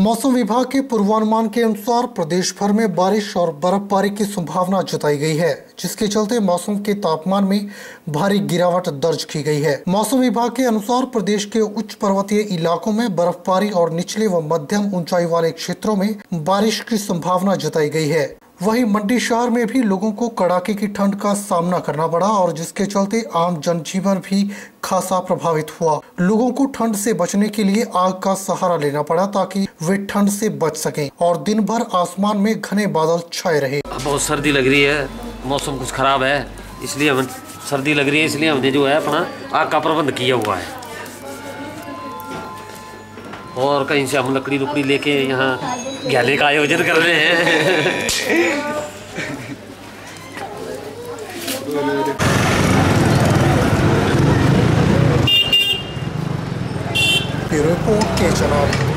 मौसम विभाग के पूर्वानुमान के अनुसार प्रदेश भर में बारिश और बर्फबारी की संभावना जताई गई है, जिसके चलते मौसम के तापमान में भारी गिरावट दर्ज की गई है। मौसम विभाग के अनुसार प्रदेश के उच्च पर्वतीय इलाकों में बर्फबारी और निचले व मध्यम ऊंचाई वाले क्षेत्रों में बारिश की संभावना जताई गई है। वहीं मंडी शहर में भी लोगों को कड़ाके की ठंड का सामना करना पड़ा और जिसके चलते आम जनजीवन भी खासा प्रभावित हुआ। लोगों को ठंड से बचने के लिए आग का सहारा लेना पड़ा ताकि वे ठंड से बच सकें और दिन भर आसमान में घने बादल छाए रहे। बहुत सर्दी लग रही है, मौसम कुछ खराब है, इसलिए हम सर्दी लग रही है, इसलिए हमने जो है अपना आग का प्रबंध किया हुआ है और कहीं से हम लकड़ी लुकड़ी लेके यहाँ ग्याले का आयोजन कर रहे हैं। रिपोर्ट के जनाब।